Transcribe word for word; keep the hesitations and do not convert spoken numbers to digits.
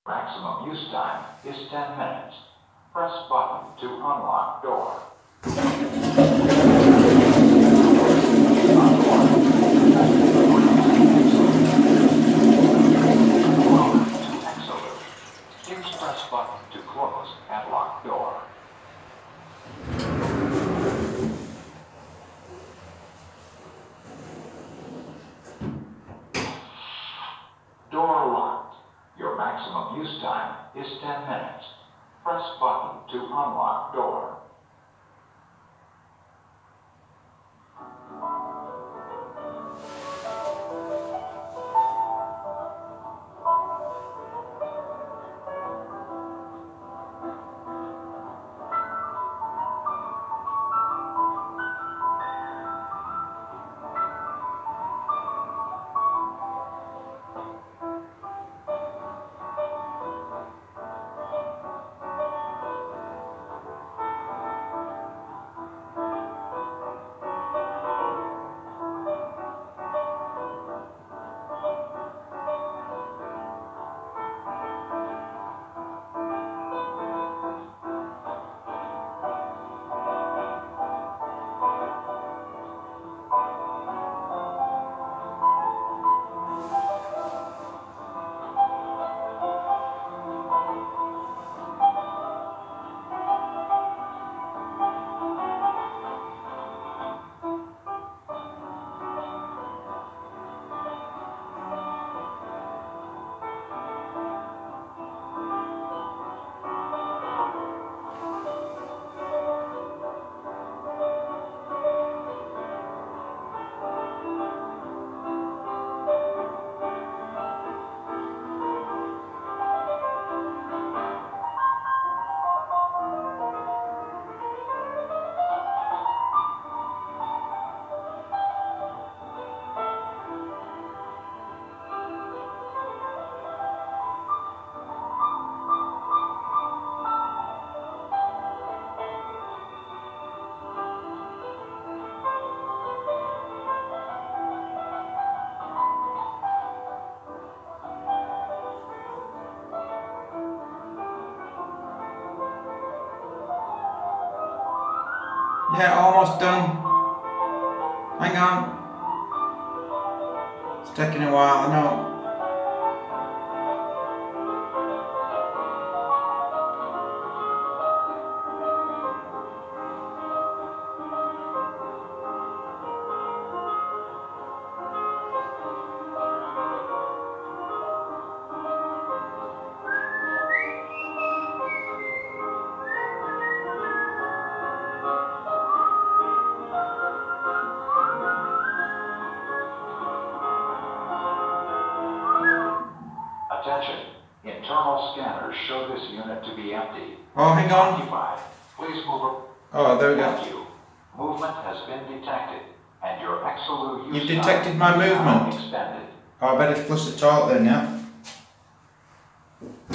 Maximum use time is ten minutes. Press button to unlock door. Welcome to Exolution. Please press button to close and lock door. Door locked. Your maximum use time is ten minutes. Press button to unlock door. Yeah, almost done. Hang on. It's taking a while, I know. Attention. Internal scanners show this unit to be empty. Oh, hang on. Occupied. Please move up. Oh, there we go. Thank you. Movement has been detected, and your Exolu use You've detected time my is now movement. extended. Oh, I better flush the toilet then, yeah?